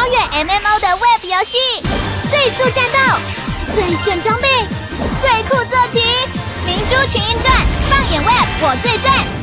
超越 MMO 的 Web 游戏，最速战斗，最炫装备，最酷坐骑，明珠群英传，放眼 Web 我最赞。